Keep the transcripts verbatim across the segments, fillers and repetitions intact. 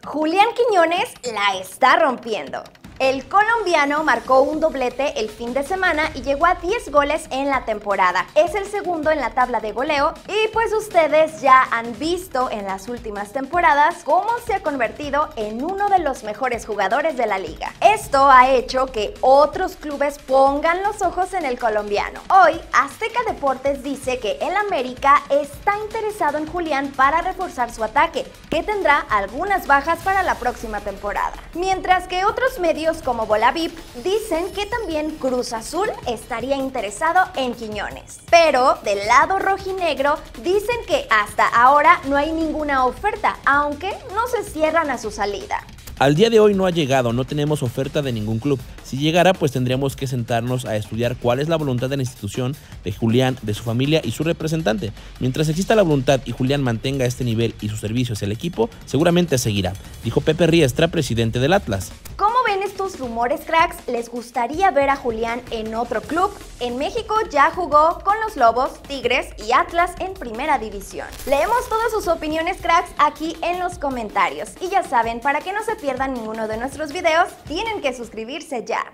Julián Quiñones la está rompiendo. El colombiano marcó un doblete el fin de semana y llegó a diez goles en la temporada. Es el segundo en la tabla de goleo y pues ustedes ya han visto en las últimas temporadas cómo se ha convertido en uno de los mejores jugadores de la liga. Esto ha hecho que otros clubes pongan los ojos en el colombiano. Hoy, Azteca Deportes dice que el América está interesado en Julián para reforzar su ataque, que tendrá algunas bajas para la próxima temporada. Mientras que otros medios como Bola V I P dicen que también Cruz Azul estaría interesado en Quiñones. Pero del lado rojinegro dicen que hasta ahora no hay ninguna oferta, aunque no se cierran a su salida. Al día de hoy no ha llegado, no tenemos oferta de ningún club. Si llegara, pues tendríamos que sentarnos a estudiar cuál es la voluntad de la institución, de Julián, de su familia y su representante. Mientras exista la voluntad y Julián mantenga este nivel y su servicio hacia el equipo, seguramente seguirá, dijo Pepe Riestra, presidente del Atlas. ¿Cómo ven estos rumores, cracks? ¿Les gustaría ver a Julián en otro club? En México ya jugó con los Lobos, Tigres y Atlas en primera división. Leemos todas sus opiniones, cracks, aquí en los comentarios. Y ya saben, para que no se pierdan ninguno de nuestros videos, tienen que suscribirse ya.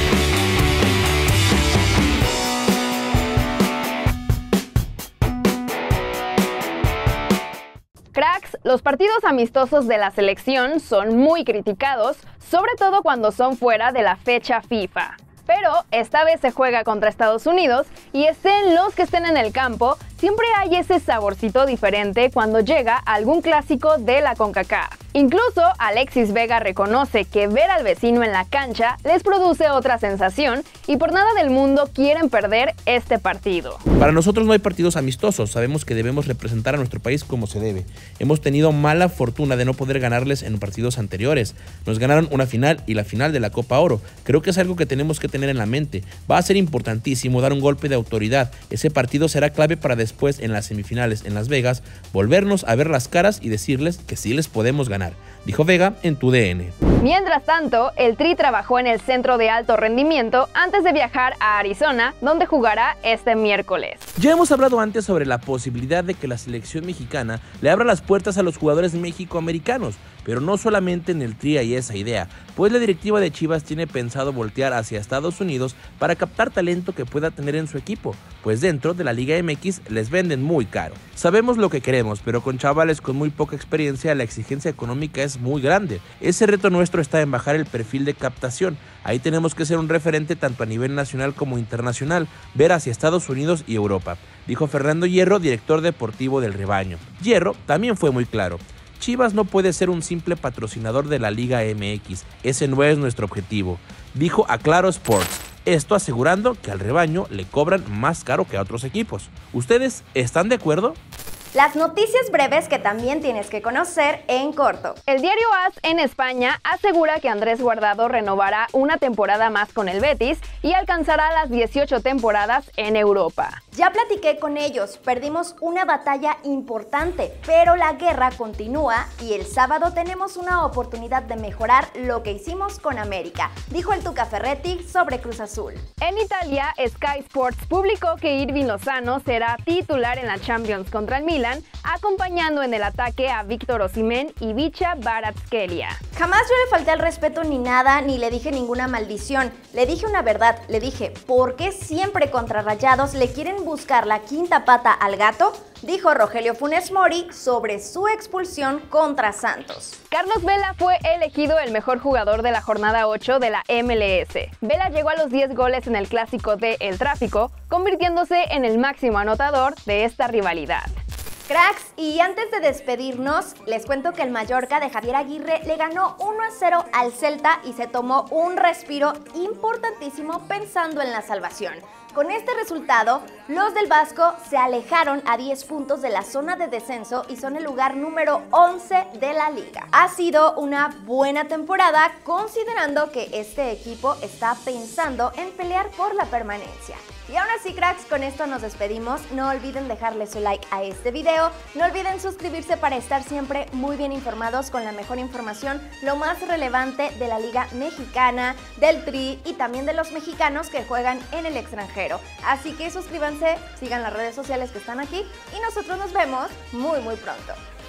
Cracks, los partidos amistosos de la selección son muy criticados, sobre todo cuando son fuera de la fecha FIFA. Pero esta vez se juega contra Estados Unidos y estén los que estén en el campo, siempre hay ese saborcito diferente cuando llega algún clásico de la CONCACAF. Incluso Alexis Vega reconoce que ver al vecino en la cancha les produce otra sensación y por nada del mundo quieren perder este partido. Para nosotros no hay partidos amistosos, sabemos que debemos representar a nuestro país como se debe. Hemos tenido mala fortuna de no poder ganarles en partidos anteriores. Nos ganaron una final y la final de la Copa Oro. Creo que es algo que tenemos que tener en la mente. Va a ser importantísimo dar un golpe de autoridad. Ese partido será clave para después en las semifinales en Las Vegas volvernos a ver las caras y decirles que sí les podemos ganar, dijo Vega en Tu D N. Mientras tanto, el Tri trabajó en el centro de alto rendimiento antes de viajar a Arizona, donde jugará este miércoles. Ya hemos hablado antes sobre la posibilidad de que la selección mexicana le abra las puertas a los jugadores mexicoamericanos, pero no solamente en el Tri hay esa idea, pues la directiva de Chivas tiene pensado voltear hacia Estados Unidos para captar talento que pueda tener en su equipo, pues dentro de la Liga M X les venden muy caro. Sabemos lo que queremos, pero con chavales con muy poca experiencia la exigencia económica es muy grande. Ese reto nuestro está en bajar el perfil de captación. Ahí tenemos que ser un referente tanto a nivel nacional como internacional, ver hacia Estados Unidos y Europa, dijo Fernando Hierro, director deportivo del Rebaño. Hierro también fue muy claro. Chivas no puede ser un simple patrocinador de la Liga M X, ese no es nuestro objetivo, dijo a Claro Sports. Esto asegurando que al Rebaño le cobran más caro que a otros equipos. ¿Ustedes están de acuerdo? Las noticias breves que también tienes que conocer en corto. El diario A S en España asegura que Andrés Guardado renovará una temporada más con el Betis y alcanzará las dieciocho temporadas en Europa. Ya platiqué con ellos, perdimos una batalla importante, pero la guerra continúa y el sábado tenemos una oportunidad de mejorar lo que hicimos con América, dijo el Tuca Ferretti sobre Cruz Azul. En Italia, Sky Sports publicó que Irving Lozano será titular en la Champions contra el Milan, acompañando en el ataque a Víctor Osimhen y Vicha Kvaratskhelia. Jamás yo le falté al respeto ni nada, ni le dije ninguna maldición. Le dije una verdad, le dije, ¿por qué siempre contra Rayados le quieren buscar la quinta pata al gato? Dijo Rogelio Funes Mori sobre su expulsión contra Santos. Carlos Vela fue elegido el mejor jugador de la jornada ocho de la M L S. Vela llegó a los diez goles en el clásico de El Tráfico, convirtiéndose en el máximo anotador de esta rivalidad. Cracks, y antes de despedirnos, les cuento que el Mallorca de Javier Aguirre le ganó uno a cero al Celta y se tomó un respiro importantísimo pensando en la salvación. Con este resultado, los del Vasco se alejaron a diez puntos de la zona de descenso y son el lugar número once de la liga. Ha sido una buena temporada considerando que este equipo está pensando en pelear por la permanencia. Y aún así, cracks, con esto nos despedimos. No olviden dejarle su like a este video. No olviden suscribirse para estar siempre muy bien informados con la mejor información, lo más relevante de la Liga Mexicana, del Tri y también de los mexicanos que juegan en el extranjero. Así que suscríbanse, sigan las redes sociales que están aquí y nosotros nos vemos muy muy pronto.